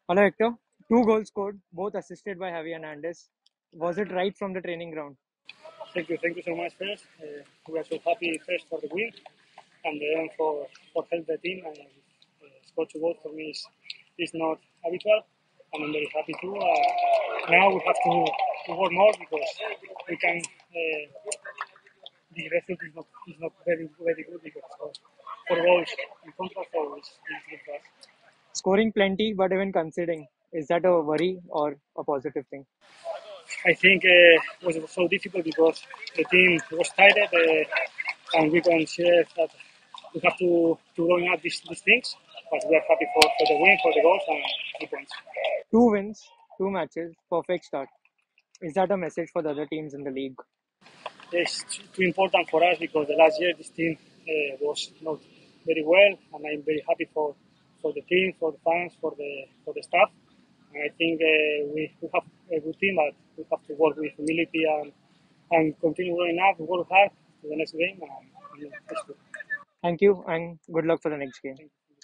Hello, Hector. Two goals scored, both assisted by Javi Hernandez. Was it right from the training ground? Thank you so much first. We are so happy first for the win and then for help the team. And score two goals for me is not habitual, and I'm very happy too. Now we have to work more because we can. The result is not very good because for goals in contrast, so it's good for us. Scoring plenty, but even conceding. Is that a worry or a positive thing? I think it was so difficult because the team was tired and we consider that we have to run out these things. But we are happy for the win, for the goals, and the points. Two wins, two matches, perfect start. Is that a message for the other teams in the league? It's too important for us because the last year this team was not very well, and I'm very happy for the team, for the fans, for the staff. And I think we have a good team, but we have to work with humility and continue going up, work hard to the next game. And, that's good. Thank you and good luck for the next game.